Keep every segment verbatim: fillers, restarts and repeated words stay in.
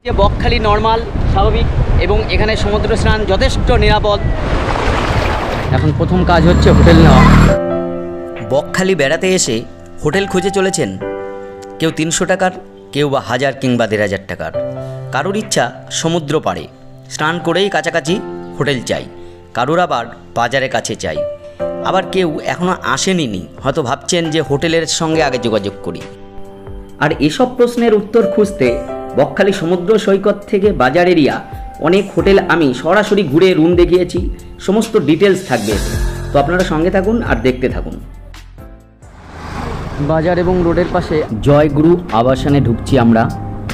যে বকখালি নর্মাল স্বাভাবিক এবং এখানে সমুদ্র স্নান যথেষ্ট নিরাপদ। এখন প্রথম কাজ হচ্ছে হোটেল নেওয়া। বকখালি বেড়াতে এসে হোটেল খুঁজে চলেছেন, কেউ তিনশো টাকার, কেউ বা হাজার কিংবা দেড় হাজার টাকার। কারোর ইচ্ছা সমুদ্র পাড়ে স্নান করেই কাছাকাছি হোটেল চাই, কারোর আবার বাজারের কাছে চাই, আবার কেউ এখনও আসেনি, হয়তো ভাবছেন যে হোটেলের সঙ্গে আগে যোগাযোগ করি। আর এসব প্রশ্নের উত্তর খুঁজতে বকখালি সমুদ্র সৈকত থেকে বাজার এরিয়া অনেক হোটেল আমি সরাসরি ঘুরে রুম দেখিয়েছি, সমস্ত ডিটেলস থাকবে, তো আপনারা সঙ্গে থাকুন আর দেখতে থাকুন। বাজার এবং রোডের পাশে জয়গুরু আবাসনে ঢুকছি আমরা।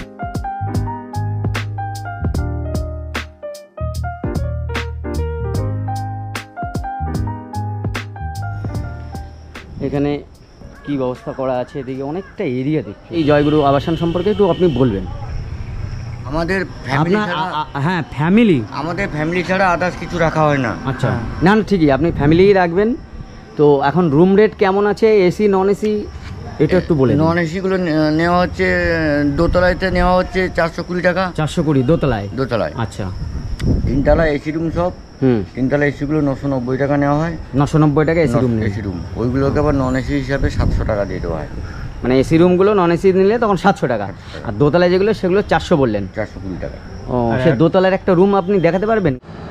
এখানে কি ব্যবস্থা করা আছে, এদিকে অনেকটা এরিয়া দেখছি। এই জয়গুরু আবাসন সম্পর্কে একটু আপনি বলবেন। আমাদের ফ্যামিলি হ্যাঁ ফ্যামিলি আমাদের ফ্যামিলি ছাড়া আদার্স কিছু রাখা হয় না। আচ্ছা, না না ঠিকই, আপনি ফ্যামিলিই রাখবেন। তো এখন রুম রেট কেমন আছে, এসি নন এসি এটা একটু বলে। নন এসিগুলো নেওয়া হচ্ছে দোতলায়তে নেওয়া হচ্ছে চারশো কুড়ি টাকা। চারশো কুড়ি দোতলায়? দোতলায়। আচ্ছা। তিনতলা এসি রুম সব। হুম তিনতলা এসিগুলো নশো নব্বই টাকা নেওয়া হয়। নশো নব্বই টাকা এসি রুম? এসি রুম ওইগুলোকে আবার নন এসি হিসাবে সাতশো টাকা দিয়ে দেওয়া হয়। মানে এসি রুমগুলো নন এসি নিলে তখন সাতশো টাকা, আর দোতলায় যেগুলো সেগুলো চারশো বললেন? চারশো কুড়ি টাকা। ও, সে দোতলার একটা রুম আপনি দেখাতে পারবেন?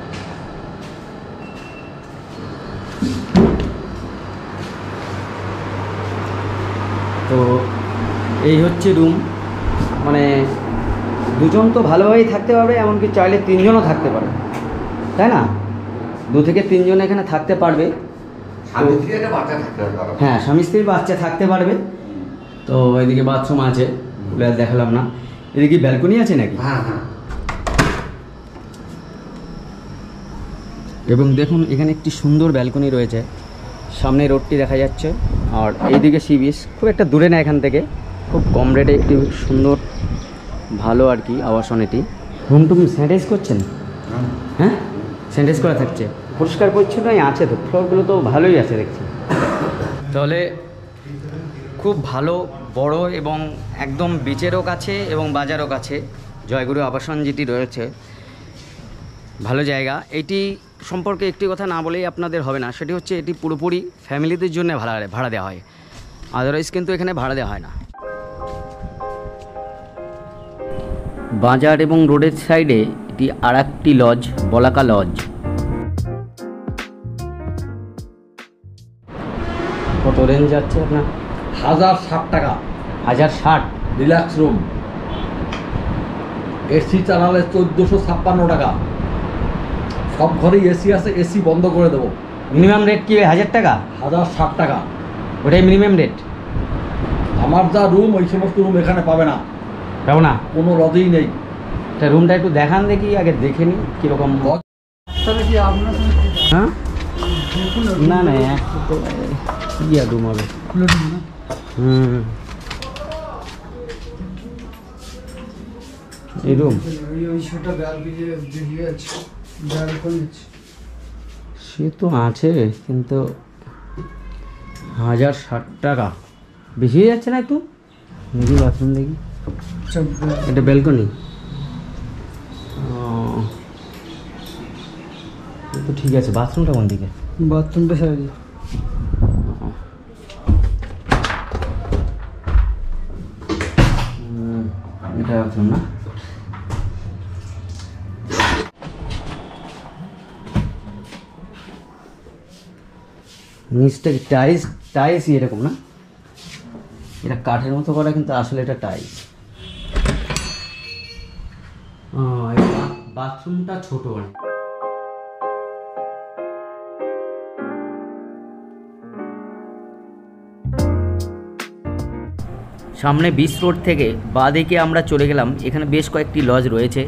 তো এই হচ্ছে রুম, মানে দুজন তো ভালোভাবেই থাকতে পারবে, এমনকি চাইলে তিনজনও থাকতে পারবে, তাই না? দু থেকে তিনজন এখানে থাকতে পারবে। হ্যাঁ, স্বামী স্ত্রীর বাচ্চা থাকতে পারবে। তো এদিকে বাথরুম আছে, দেখালাম না। এদিকে ব্যালকনি আছে নাকি? হ্যাঁ হ্যাঁ। এবং দেখুন এখানে একটি সুন্দর ব্যালকনি রয়েছে, সামনে রোডটি দেখা যাচ্ছে, আর এইদিকে সি বিচ, খুব একটা দূরে না এখান থেকে, খুব কম রেটে একটি সুন্দর ভালো আর কি আবাসন এটি। রুম টুম স্যানিটাইজ করছেন? হ্যাঁ, স্যানিটাইজ করা থাকছে, পরিষ্কার পরিচ্ছন্নই আছে তো, ফ্লোরগুলো তো ভালোই আছে দেখছি। তাহলে খুব ভালো বড় এবং একদম বিচেরও কাছে এবং বাজারও কাছে জয়গুরু আবাসন যেটি রয়েছে, ভালো জায়গা। এটি সম্পর্কে একটি কথা না বলেই আপনাদের হবে না, সেটি হচ্ছে এটি পুরোপুরি ফ্যামিলিদের জন্য ভাড়া ভাড়া দেওয়া হয়, আদারওয়াইজ কিন্তু এখানে ভাড়া দেওয়া হয় না। বাজার এবং রোডের সাইডে এটি আর একটি লজ, বলাকা লজ। কত রেঞ্জ যাচ্ছে আপনার? হাজার ষাট টাকা। হাজার ষাট? রিল্যাক্স রুম, এসি চালালে চোদ্দোশো ছাপ্পান্ন টাকা। সব ঘরেই এসি আছে, এসি বন্ধ করে দেবো। মিনিমাম রেট কি হাজার টাকা? হাজার ষাট টাকা, ওটাই মিনিমাম রেট। আমার যা রুম ওই সমস্ত রুম এখানে পাবে না, পাবো না, কোনো লজেই নেই। তা রুমটা একটু দেখান দেখি, আগে দেখে নিই কীরকম। হ্যাঁ, না না ইয়া রুম হবে। হুম, এই রুম সে তো আছে, কিন্তু হাজার ষাট টাকা বেশি হয়ে যাচ্ছে না একটু? দেখি বাথরুম দেখি, এটা ব্যালকনি তো ঠিক আছে। বাথরুমটা কোন দিকে? বাথরুমটা সাইডে। এটা বাথরুম না? নিচটা কি টাইলস? টাইলসই এরকম না, এটা কাঠের মতো করা, কিন্তু আসলে এটা টাইলস। বাথরুমটা ছোট। সামনে বিচ রোড থেকে বাঁ দিকে আমরা চলে গেলাম, এখানে বেশ কয়েকটি লজ রয়েছে।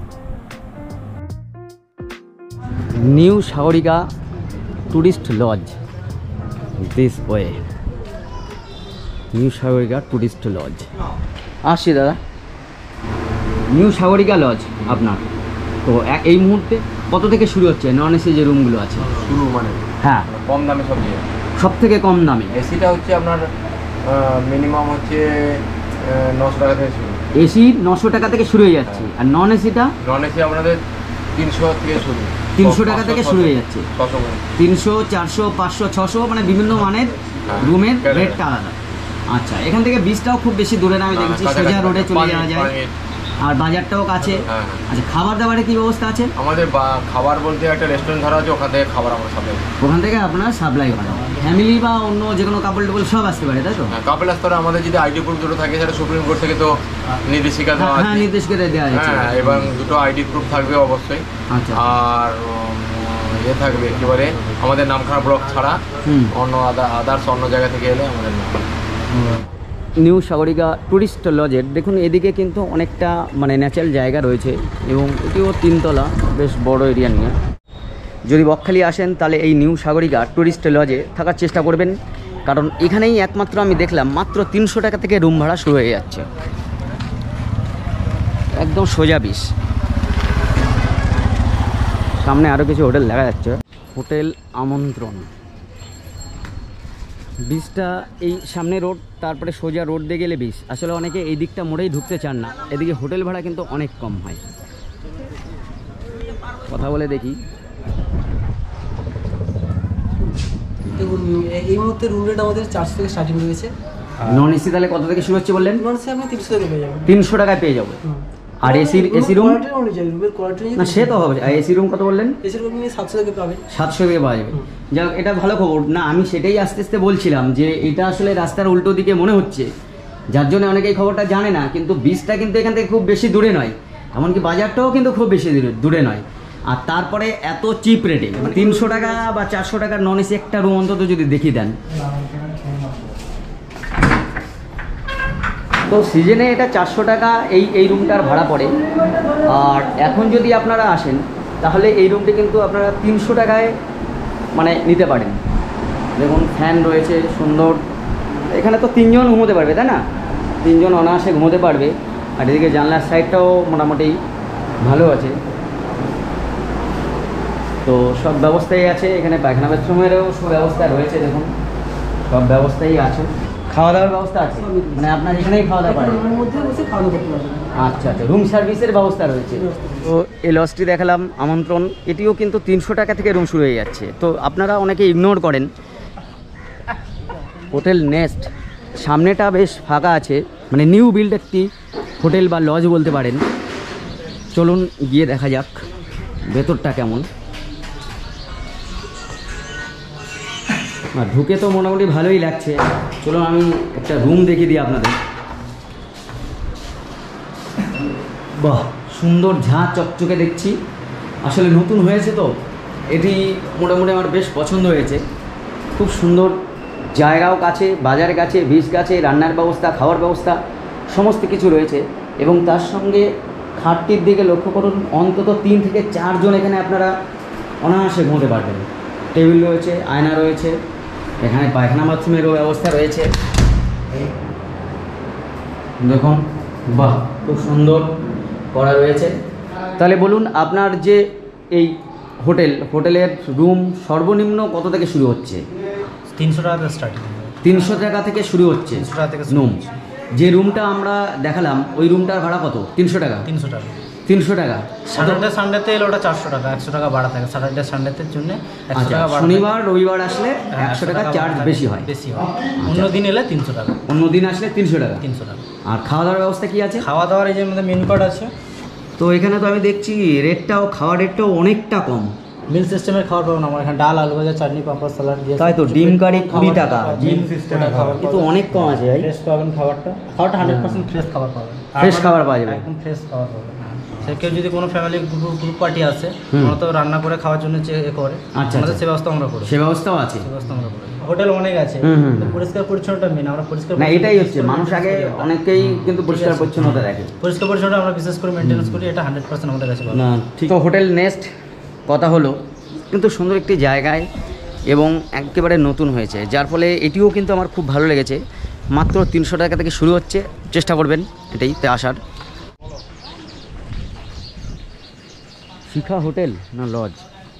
New Sagarika tourist lodge, this way, new Sagarika tourist lodge. আসছি দাদা, নিউ সাগরিকা লজ আপনার। তো এই মুহূর্তে কত থেকে শুরু হচ্ছে নন এসি যে রুমগুলো আছে? শুরু মানে হ্যাঁ, কম দামে সব দিয়ে, সব থেকে কম দামে। এসিটা হচ্ছে আপনার মিনিমাম হচ্ছে নশো টাকা থেকে শুরু। এসি নশো টাকা থেকে শুরু হয়ে যাচ্ছে, আর নন এসিটা নন এসি আপনাদের তিনশো থেকে শুরু, তিনশো টাকা থেকে শুরু হয়ে যাচ্ছে। ছশো করে। তিনশো, চারশো, পাঁচশো, ছশো, মানে বিভিন্ন মানের হ্যাঁ, রুমের ক্যাটাগরি। রেটটা আলাদা। আচ্ছা, এখান থেকে বীজটাও খুব বেশি দূরে না, আমি হ্যাঁ, দেখছি কাছাকাছি, সোজা রোডে চলে পাঁচ যাওয়া মিনিট, যায়, পাঁচ মিনিট। আর বাজারটাও কাছে। হ্যাঁ, আচ্ছা, খাবার দাবারের কি ব্যবস্থা আছে? আমাদের বা- খাবার বলতে একটা রেস্টুরেন্ট ধরা আছে, ওখান থেকে খাবার আমরা সাপ্লাই করি। ওখান থেকে আপনার সাপ্লাই করা, ফ্যামিলি বা অন্য যে কোনো কাপড় টাপড় সব আসতে পারে, তাই তো? হ্যাঁ, কাপেল স্তরে আমাদের যদি আইডি প্রুফ দুটো থাকে, সেটা সুপ্রিম কোর্ট থেকে তো নির্দেশিকা দেওয়া হ্যাঁ, আছে। নির্দেশ করে দেওয়া হয়েছে। হ্যাঁ, এবং দুটো আইডি প্রুফ থাকবে অবশ্যই। আচ্ছা। আর উম, ইয়ে থাকবে একেবারে আমাদের নামখানা ব্লক ছাড়া হুম। অন্য আদার্স অন্য জায়গা থেকে এলে আমাদের নাম। নিউ সাগরিকা ট্যুরিস্ট লজের দেখুন, এদিকে কিন্তু অনেকটা মানে ন্যাচারাল জায়গা রয়েছে, এবং এটিও তিনতলা, বেশ বড় এরিয়া নিয়ে। যদি বকখালি আসেন তাহলে এই নিউ সাগরিকা ট্যুরিস্ট লজে থাকার চেষ্টা করবেন, কারণ এখানেই একমাত্র আমি দেখলাম মাত্র তিনশো টাকা থেকে রুম ভাড়া শুরু হয়ে যাচ্ছে, একদম সোজা বিষ। সামনে আরও কিছু হোটেল দেখা যাচ্ছে, হোটেল আমন্ত্রণ। বীজটা এই সামনে রোড, তারপরে সোজা রোড দিয়ে গেলে বীজ। আসলে অনেকে এই দিকটা মোড়েই ঢুকতে চান না, এদিকে হোটেল ভাড়া কিন্তু অনেক কম হয়। কথা বলে দেখি। দেখুন, এই মুহূর্তে রুম রেট আমাদের চারশো থেকে স্টার্টিং রয়েছে। নন এসি তাহলে কত থেকে শুরু হচ্ছে বললেন? নন এসি আপনি তিনশো থেকে পেয়ে যাবেন। তিনশো টাকায় পেয়ে যাবো। আর এসির এসি রুম? রুমের কোয়ালিটি না সে তো হবে। আর এসি রুম কত বললেন? এসি রুম আপনি সাতশো থেকে পাবেন। সাতশো থেকে পাওয়া যাবে। যাক, এটা ভালো খবর। না, আমি সেটাই আস্তে আস্তে বলছিলাম যে এটা আসলে রাস্তার উল্টো দিকে মনে হচ্ছে, যার জন্য অনেকেই খবরটা জানে না। কিন্তু বীজটা কিন্তু এখান থেকে খুব বেশি দূরে নয়, এমনকি বাজারটাও কিন্তু খুব বেশি দূরে দূরে নয়। আর তারপরে এত চিপ রেটে তিনশো টাকা বা চারশো টাকার নন এসি একটা রুম অন্তত যদি দেখিয়ে দেন, তো সিজনে এটা চারশো টাকা এই এই রুমটার ভাড়া পড়ে। আর এখন যদি আপনারা আসেন তাহলে এই রুমটি কিন্তু আপনারা তিনশো টাকায় মানে নিতে পারেন। দেখুন, ফ্যান রয়েছে সুন্দর, এখানে তো তিনজন ঘুমোতে পারবে, তাই না? তিনজন অনায়াসে ঘুমোতে পারবে। আর এদিকে জানলার সাইডটাও মোটামুটি ভালো আছে, তো সব ব্যবস্থাই আছে। এখানে পায়খানা বাথরুমেরও সব ব্যবস্থা রয়েছে, দেখুন সব ব্যবস্থাই আছে। খাওয়া দাওয়ার ব্যবস্থা আছে, মানে আপনার এখানেই খাওয়া দাওয়া পারেন? রুমের মধ্যে বসে খাওয়া দাওয়া করতে পারবেন। আচ্ছা আচ্ছা, রুম সার্ভিসের ব্যবস্থা রয়েছে। তো এই লজটি দেখালাম আমন্ত্রণ, এটিও কিন্তু তিনশো টাকা থেকে রুম শুরু হয়ে যাচ্ছে। তো আপনারা অনেকে ইগনোর করেন হোটেল নেস্ট, সামনেটা বেশ ফাঁকা আছে, মানে নিউ বিল্ড একটি হোটেল বা লজ বলতে পারেন। চলুন গিয়ে দেখা যাক ভেতরটা কেমন। আর ঢুকে তো মোটামুটি ভালোই লাগছে। চলুন আমি একটা রুম দেখিয়ে দিই আপনাদের। বাহ, সুন্দর ঝাঁ চকচকে দেখছি। আসলে নতুন হয়েছে তো এটি মোটামুটি আমার বেশ পছন্দ হয়েছে। খুব সুন্দর, জায়গাও কাছে, বাজার কাছে, বীজ কাছে, রান্নার ব্যবস্থা, খাওয়ার ব্যবস্থা সমস্ত কিছু রয়েছে। এবং তার সঙ্গে খাটটির দিকে লক্ষ্য করুন, অন্তত তিন থেকে চারজন এখানে আপনারা অনায়াসে ঘুমোতে পারবেন। টেবিল রয়েছে, আয়না রয়েছে, এখানে পায়খানা বাথরুমেরও ব্যবস্থা রয়েছে। দেখুন, বাহ, খুব সুন্দর করা রয়েছে। তাহলে বলুন, আপনার যে এই হোটেল, হোটেলের রুম সর্বনিম্ন কত থেকে শুরু হচ্ছে? তিনশো টাকা থেকে স্টার্টিং। তিনশো টাকা থেকে শুরু হচ্ছে তিনশো টাকা থেকে শুরু রুম। হচ্ছে। যে রুমটা আমরা দেখালাম ওই রুমটার ভাড়া কত? তিনশো টাকা। তিনশো টাকা। তিনশো টাকা। স্যাটারডে সানডেতে এলে ওটা চারশো টাকা, একশো টাকা ভাড়া থাকে স্যাটারডে সানডেতে জন্য। একশো আচ্ছা, টাকা ভাড়া থাকে। শনিবার রবিবার আসলে হ্যাঁ, একশো টাকা চার্জ ভাড়া বেশি হয়। বেশি হয়। অন্য দিন এলে তিনশো টাকা। অন্য দিন আসলে তিনশো টাকা। তিনশো টাকা। আর খাওয়া দাওয়ার ব্যবস্থা কি আছে? খাওয়া দাওয়ার এই যে আমাদের মেনু কার্ড আছে। তো এখানে তো আমি দেখছি রেটটাও, খাওয়ার রেটটাও অনেকটা কম। মিল সিস্টেমের খাবার পাবেন আমার এখানে, ডাল, আলু ভাজা, চাটনি, পাঁপড়, স্যালাড দিয়ে। তাই তো, ডিম কারি কুড়ি টাকা। মিল সিস্টেমের খাবার কিন্তু অনেক কম আছে ভাই। ফ্রেশ পাবেন খাবারটা। খাবারটা হান্ড্রেড পার্সেন্ট ফ্রেশ খাবার পাবেন। ফ্রেশ খাবার পাওয়া যাবে। একদম ফ্রেশ খাবার পাবেন। সে কেউ যদি কোনো ফ্যামিলি গ্রুপ গ্রুপ পার্টি আসে, হুম। আমরা তো রান্না করে খাওয়ার জন্য যে এ করে, আচ্ছা, আমাদের আচ্ছা। সে ব্যবস্থা আমরা করি। সে ব্যবস্থাও আছে। সে ব্যবস্থা আমরা করি। হোটেল অনেক আছে, হুম, হুম। কিন্তু পরিষ্কার পরিচ্ছন্নতা মেন। আমরা পরিষ্কার না, এটাই হচ্ছে, মানুষ আগে অনেকেই কিন্তু পরিষ্কার পরিচ্ছন্নতা দেখে। পরিষ্কার পরিচ্ছন্নতা আমরা বিশেষ করে মেনটেন্স করি, এটা হান্ড্রেড পার্সেন্ট আমাদের কাছে ভালো। না, ঠিক। তো হোটেল নেস্ট কথা হলো, কিন্তু সুন্দর একটি জায়গায় এবং একেবারে নতুন হয়েছে, যার ফলে এটিও কিন্তু আমার খুব ভালো লেগেছে। মাত্র তিনশো টাকা থেকে শুরু হচ্ছে, চেষ্টা করবেন এটাইতে আসার। শিখা হোটেল না লজ?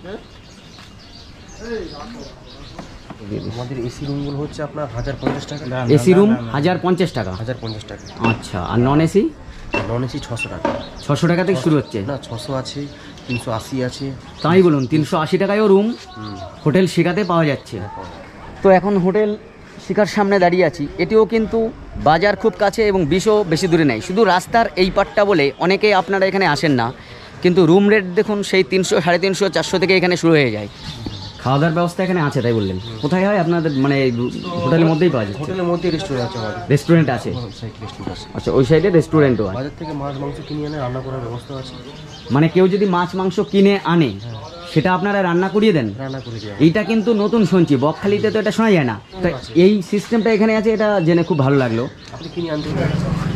আমাদের এসি রুমগুলো হচ্ছে আপনার হাজার পঞ্চাশ টাকা। এসি রুম হাজার পঞ্চাশ টাকা। হাজার পঞ্চাশ টাকা। আচ্ছা, আর নন এসি? নন এসি ছশো টাকা। ছশো টাকা থেকে শুরু হচ্ছে? না, ছশো আছে, তিনশো আশি আছে। তাই বলুন, তিনশো আশি টাকায়ও রুম হোটেল শিকাতে পাওয়া যাচ্ছে। তো এখন হোটেল শিকার সামনে দাঁড়িয়ে আছি। এটিও কিন্তু বাজার খুব কাছে এবং বিষও বেশি দূরে নেই, শুধু রাস্তার এই পাটটা বলে অনেকেই আপনারা এখানে আসেন না। কিন্তু রুম রেট দেখুন সেই তিনশো সাড়ে তিনশো চারশো থেকে এখানে শুরু হয়ে যায়। খাওয়া দাওয়ার ব্যবস্থা এখানে আছে তাই বললেন? কোথায় হয় আপনাদের, মানে হোটেলের মধ্যেই পাওয়া যায়? হোটেলের মধ্যে রেস্টুরেন্ট আছে আমাদের। রেস্টুরেন্ট আছে? রেস্টুরেন্ট আছে। আচ্ছা, ওই সাইডে রেস্টুরেন্টও আছে। বাজার থেকে মাছ মাংস কিনে এনে রান্না করার ব্যবস্থা আছে। মানে কেউ যদি মাছ মাংস কিনে আনে সেটা আপনারা রান্না করিয়ে দেন? রান্না করে দেওয়া। এইটা কিন্তু নতুন শুনছি, বকখালিতে তো এটা শোনা যায় না। তো এই সিস্টেমটা এখানে আছে, এটা জেনে খুব ভালো লাগলো। আপনি কিনে আনতে পারেন।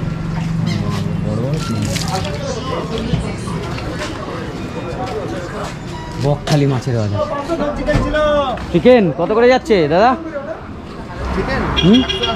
বকখালি মাছের বাজার। চিকেন কত করে যাচ্ছে দাদা? হুম,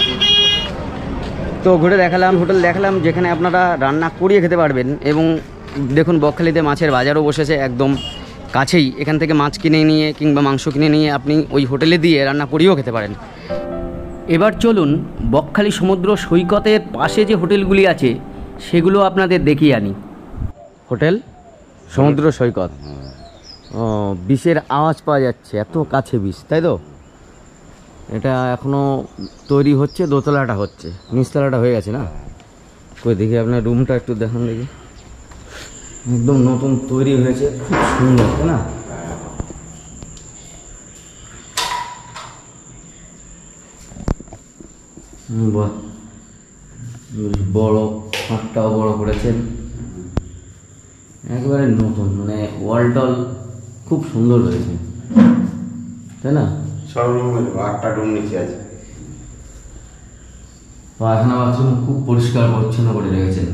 তো ঘুরে দেখালাম, হোটেল দেখালাম যেখানে আপনারা রান্না করিয়ে খেতে পারবেন। এবং দেখুন বকখালিতে মাছের বাজারও বসেছে একদম কাছেই। এখান থেকে মাছ কিনে নিয়ে কিংবা মাংস কিনে নিয়ে আপনি ওই হোটেলে দিয়ে রান্না করিয়েও খেতে পারেন। এবার চলুন বকখালি সমুদ্র সৈকতের পাশে যে হোটেলগুলি আছে সেগুলো আপনাদের দেখিয়ে আনি। হোটেল সমুদ্র সৈকত। ও, বিষের আওয়াজ পাওয়া যাচ্ছে, এত কাছে বিষ, তাই তো? এটা এখনও তৈরি হচ্ছে, দোতলাটা হচ্ছে, নিচতলাটা হয়ে গেছে না? কই দেখি আপনার রুমটা একটু দেখান দেখি। একদম নতুন তৈরি হয়েছে, খুব সুন্দর, তাই না? বাহ, বড় হাটটাও বড় করেছেন, একেবারে নতুন, মানে ওয়াল টল খুব সুন্দর হয়েছে, তাই না? সব রুম আটটা রুম নিচে আছে। পায়খানা বাথরুম খুব পরিষ্কার পরিচ্ছন্ন করে রেখেছেন।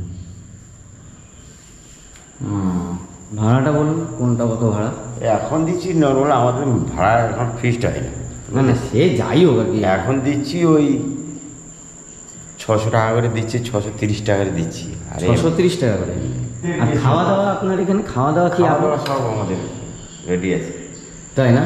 ভাড়াটা বলুন, কোনটা কত ভাড়া? এখন দিচ্ছি নর্মাল, আমাদের ভাড়া এখন ফিক্সড হয় না। না না, সে যাই হোক আর কি, এখন দিচ্ছি ওই ছশো টাকা করে দিচ্ছি, ছশো তিরিশ টাকা করে দিচ্ছি। আরে ছশো তিরিশ টাকা করে। আর খাওয়া দাওয়া আপনার এখানে খাওয়া দাওয়া কি? খাওয়া দাওয়া সব আমাদের রেডি আছে, তাই না?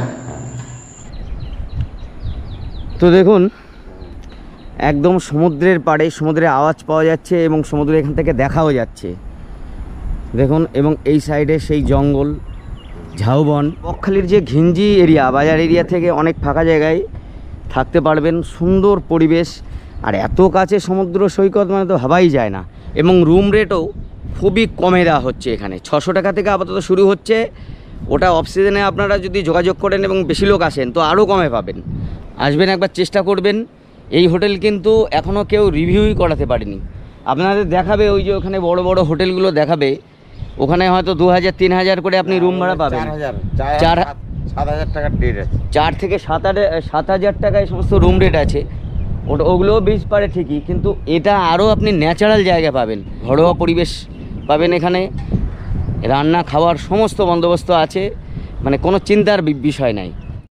তো দেখুন একদম সমুদ্রের পাড়ে, সমুদ্রের আওয়াজ পাওয়া যাচ্ছে এবং সমুদ্র এখান থেকে দেখাও যাচ্ছে দেখুন। এবং এই সাইডে সেই জঙ্গল, ঝাউবন। বকখালির যে ঘিঞ্জি এরিয়া, বাজার এরিয়া থেকে অনেক ফাঁকা জায়গায় থাকতে পারবেন, সুন্দর পরিবেশ। আর এত কাছে সমুদ্র সৈকত মানে তো ভাবাই যায় না। এবং রুম রেটও খুবই কমে দেওয়া হচ্ছে এখানে, ছশো টাকা থেকে আপাতত শুরু হচ্ছে। ওটা অফ সিজনে আপনারা যদি যোগাযোগ করেন এবং বেশি লোক আসেন তো আরও কমে পাবেন। আসবেন, একবার চেষ্টা করবেন। এই হোটেল কিন্তু এখনও কেউ রিভিউই করাতে পারেনি। আপনাদের দেখাবে ওই যে ওখানে বড় বড় হোটেলগুলো দেখাবে, ওখানে হয়তো দু হাজার তিন হাজার করে আপনি রুম ভাড়া পাবেন। চার হাজার চার সাত হাজার টাকার রেট আছে, চার থেকে সাত হাজার সাত হাজার টাকায় সমস্ত রুম রেট আছে। ওটা ওগুলোও বিচ পারে ঠিকই, কিন্তু এটা আরও আপনি ন্যাচারাল জায়গা পাবেন, ঘরোয়া পরিবেশ পাবেন এখানে। রান্না খাওয়ার সমস্ত বন্দোবস্ত আছে, মানে কোনো চিন্তার বিষয় নাই।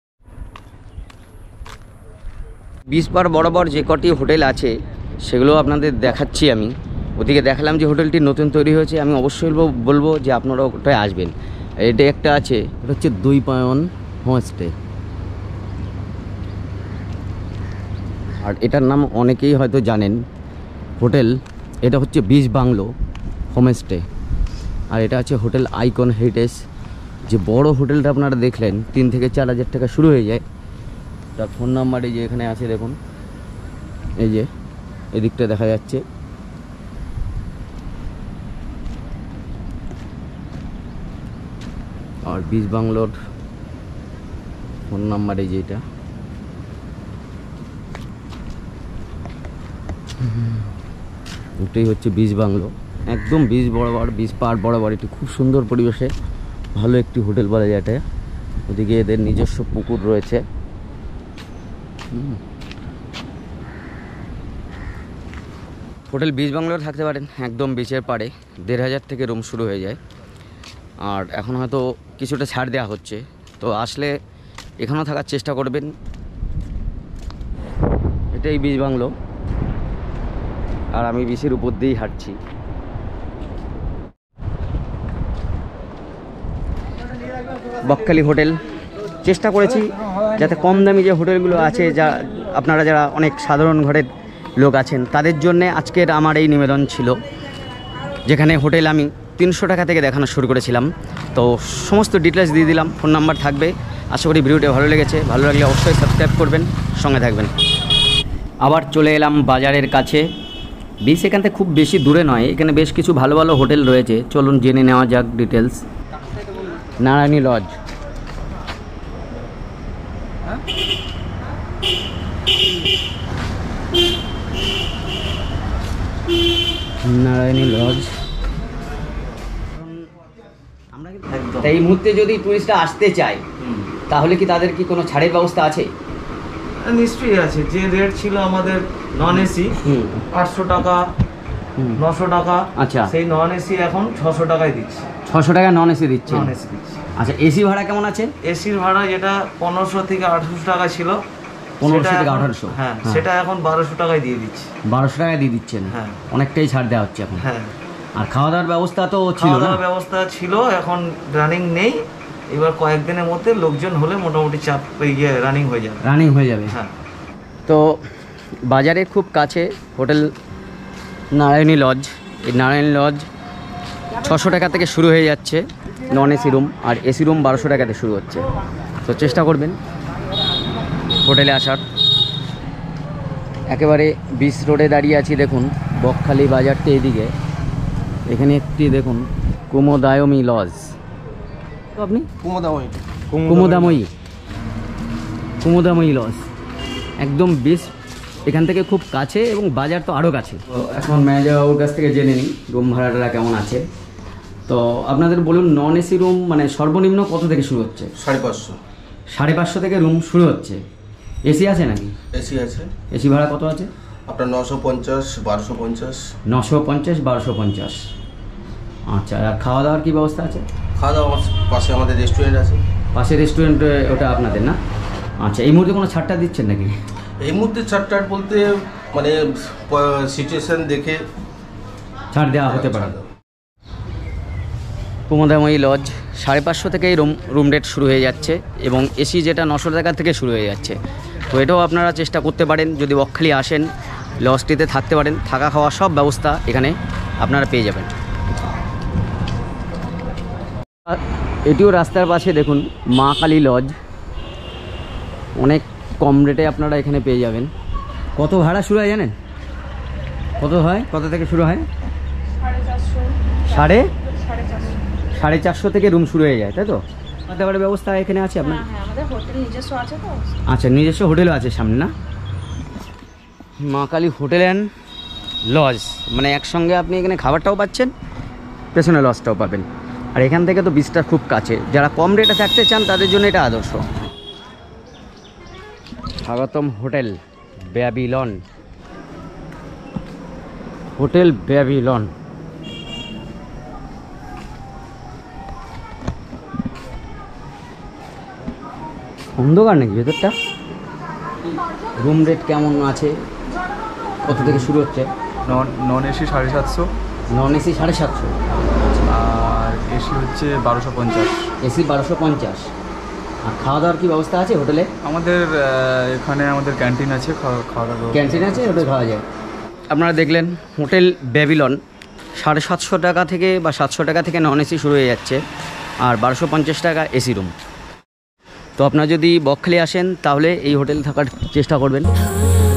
বিচ পার বরাবর যে কটি হোটেল আছে সেগুলো আপনাদের দেখাচ্ছি আমি। ওদিকে দেখালাম যে হোটেলটি নতুন তৈরি হয়েছে, আমি অবশ্যই বলবো যে আপনারা ওটায় আসবেন। এটা একটা আছে, এটা হচ্ছে দুই পায়ন হোমস্টে। আর এটার নাম অনেকেই হয়তো জানেন, হোটেল এটা হচ্ছে বিচ বাংলো হোমস্টে। আর এটা আছে হোটেল আইকন হেরিটেজ। যে বড় হোটেলটা আপনারা দেখলেন, তিন থেকে চার হাজার টাকা শুরু হয়ে যায়। তার ফোন নাম্বার এই যে এখানে আছে দেখুন, এই যে এদিকটা দেখা যাচ্ছে। আর বিচ বাংলোর ফোন নাম্বার এই যে এটা। ওটাই হচ্ছে বিচ বাংলো, একদম বিচ বরাবর, বিচ পার বরাবর। এটি খুব সুন্দর পরিবেশে ভালো একটি হোটেল বলা যায় এটা। ওদিকে এদের নিজস্ব পুকুর রয়েছে। হোটেল বিচ বাংলোর থাকতে পারেন, একদম বিচের পাড়ে। দেড় হাজার থেকে রুম শুরু হয়ে যায়। আর এখন হয়তো কিছুটা ছাড় দেওয়া হচ্ছে, তো আসলে এখানেও থাকার চেষ্টা করবেন। এটাই বিচ বাংলো, আর আমি বিচের উপর দিয়েই হাঁটছি। বকখালি হোটেল চেষ্টা করেছি যাতে কম দামি যে হোটেলগুলো আছে, যা আপনারা যারা অনেক সাধারণ ঘরের লোক আছেন তাদের জন্যে আজকের আমার এই নিবেদন ছিল। যেখানে হোটেল আমি তিনশো টাকা থেকে দেখানো শুরু করেছিলাম। তো সমস্ত ডিটেলস দিয়ে দিলাম, ফোন নাম্বার থাকবে। আশা করি ভিডিওটা ভালো লেগেছে, ভালো লাগলে অবশ্যই সাবস্ক্রাইব করবেন, সঙ্গে থাকবেন। আবার চলে এলাম বাজারের কাছে। বিচ এখান থেকে খুব বেশি দূরে নয়, এখানে বেশ কিছু ভালো ভালো হোটেল রয়েছে, চলুন জেনে নেওয়া যাক details. Narayani lodge, Narayani lodge. আমরা এই মুহূর্তে যদি টুরিস্টরা আসতে চায় তাহলে কি তাদের কি কোনো ছাড়ের ব্যবস্থা আছে? নিশ্চয়ই আছে। যে রেট ছিল আমাদের নন এসি আটশো টাকা, নশো টাকা, আচ্ছা, সেই নন এসি এখন ছশো টাকায় দিচ্ছে। ছশো টাকা নন এসি দিচ্ছে? নন এসি দিচ্ছে। আচ্ছা, এসি ভাড়া কেমন আছে? এসির ভাড়া যেটা পনেরোশো থেকে আঠারোশো টাকা ছিল, পনেরোশো থেকে আঠারোশো, হ্যাঁ সেটা এখন বারোশো টাকায় দিয়ে দিচ্ছে। বারোশো টাকায় দিয়ে দিচ্ছেন? হ্যাঁ, অনেকটাই ছাড় দেওয়া হচ্ছে এখন। হ্যাঁ। আর খাওয়া দাওয়ার ব্যবস্থা তো ছিল? খাওয়া দাওয়ার ব্যবস্থা ছিল, এখন রানিং নেই। এবার কয়েকদিনের মধ্যে লোকজন হলে মোটামুটি চাপ ইয়ে রানিং হয়ে যাবে। রানিং হয়ে যাবে, হ্যাঁ। তো বাজারে খুব কাছে হোটেল নারায়ণী লজ। এই নারায়ণী লজ ছশো টাকা থেকে শুরু হয়ে যাচ্ছে নন এসি রুম, আর এসি রুম বারোশো টাকাতে শুরু হচ্ছে। তো চেষ্টা করবেন হোটেলে আসার। একেবারে বিচ রোডে দাঁড়িয়ে আছি, দেখুন বকখালি বাজারটা এদিকে। এখানে একটি দেখুন কুমোদায়মী লজ। তো আপনি কুমোদাময়ী কুমোদাময়ী কুমোদাময়ী লজ একদম বিচ এখান থেকে খুব কাছে, এবং বাজার তো আরও কাছে। তো এখন ম্যানেজার বাবুর কাছ থেকে জেনে নিই রুম ভাড়াটা কেমন আছে। তো আপনাদের বলুন, নন এসি রুম মানে সর্বনিম্ন কত থেকে শুরু হচ্ছে? সাড়ে পাঁচশো সাড়ে পাঁচশো থেকে রুম শুরু হচ্ছে। এসি আছে নাকি? এসি আছে। এসি ভাড়া কত আছে আপনার? নশো পঞ্চাশ, বারোশো পঞ্চাশ। নশো পঞ্চাশ, বারোশো পঞ্চাশ। আচ্ছা, আর খাওয়া দাওয়ার কী ব্যবস্থা আছে? খাওয়া দাওয়া পাশে আমাদের রেস্টুরেন্ট আছে। পাশে রেস্টুরেন্ট, ওটা আপনাদের না? আচ্ছা, এই মুহূর্তে কোনো ছাড়টা দিচ্ছেন নাকি? এই মুহূর্তে ছাড়টার বলতে মানে সিচুয়েশন দেখে ছাড় দেওয়া হতে পারে। কুমোদাময়ী লজ সাড়ে পাঁচশো থেকেই রুম রুম রেট শুরু হয়ে যাচ্ছে, এবং এসি যেটা নশো টাকা থেকে শুরু হয়ে যাচ্ছে। তো এটাও আপনারা চেষ্টা করতে পারেন, যদি বকখালি আসেন লজটিতে থাকতে পারেন। থাকা খাওয়া সব ব্যবস্থা এখানে আপনারা পেয়ে যাবেন। আর এটিও রাস্তার পাশে দেখুন মা কালী লজ, অনেক কম রেটে আপনারা এখানে পেয়ে যাবেন। কত ভাড়া শুরু হয় জানেন? কত হয়, কত থেকে শুরু হয়? সাড়ে সাড়ে চারশো থেকে রুম শুরু হয়ে যায়, তাই তো? খাবারের ব্যবস্থা এখানে আছে আপনার? আমাদের হোটেল নিজস্ব আছে তো। আচ্ছা, নিজস্ব হোটেলও আছে সামনে না? মা কালী হোটেল অ্যান্ড লজ, মানে একসঙ্গে আপনি এখানে খাবারটাও পাচ্ছেন, পেছনে লজটাও পাবেন। আর এখান থেকে তো বিচটা খুব কাছে, যারা কম রেটে থাকতে চান তাদের জন্য এটা আদর্শ। স্বাগতম হোটেল ব্যাবিলন, হোটেল ব্যাবিলন। অন্ধকার নাকি ভেতরটা? রুম রেট কেমন আছে, কত থেকে শুরু হচ্ছে? নন নন এসি সাড়ে সাতশো। নন এসি সাড়ে সাতশো, আর এসি হচ্ছে বারোশো পঞ্চাশ। এসি বারোশো পঞ্চাশ। আর খাওয়া দাওয়ার কি ব্যবস্থা আছে হোটেলে? আমাদের এখানে আমাদের ক্যান্টিন আছে, খাওয়া খাওয়া দাওয়া ক্যান্টিন আছে, ওটা খাওয়া যায়। আপনারা দেখলেন হোটেল ব্যাবিলন সাড়ে সাতশো টাকা থেকে বা সাতশো টাকা থেকে নন এসি শুরু হয়ে যাচ্ছে, আর বারোশো পঞ্চাশ টাকা এসি রুম। তো আপনারা যদি বকখালি আসেন তাহলে এই হোটেলে থাকার চেষ্টা করবেন।